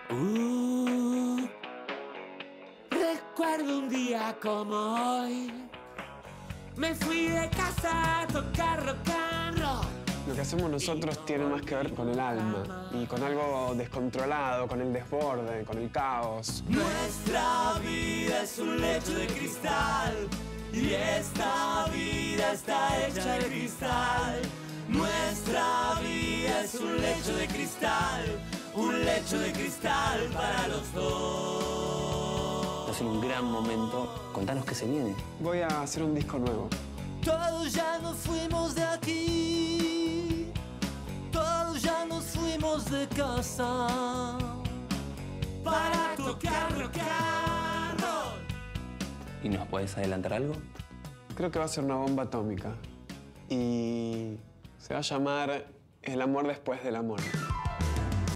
Recuerdo un día como hoy. Me fui de casa a tocar rock and roll. Lo que hacemos nosotros tiene más que ver con el alma y con algo descontrolado, con el desborde, con el caos. Nuestra vida es un lecho de cristal y esta vida está hecha de cristal. Nuestra vida es un lecho de cristal para los dos. Va a ser un gran momento. Contanos qué se viene. Voy a hacer un disco nuevo. Todos ya nos fuimos de aquí, todos ya nos fuimos de casa para tocar rock and roll. ¿Y nos podés adelantar algo? Creo que va a ser una bomba atómica y se va a llamar El amor después del amor.